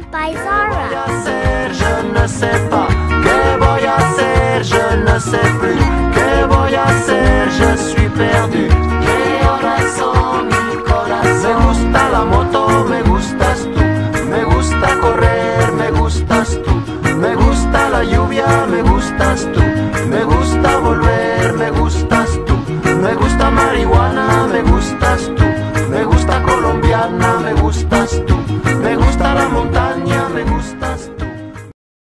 Presented by Zara. Je ne sais pas. Que voy a hacer? Je ne sais plus. Que voy a hacer? Je suis perdu. ¿Qué horas son, mi corazón? Me gusta la moto, me gustas tú. Me gusta correr, me gustas tú. Me gusta la lluvia, me gustas tú. Me gusta volver, me gustas tú. Me gusta marihuana, me gustas tú.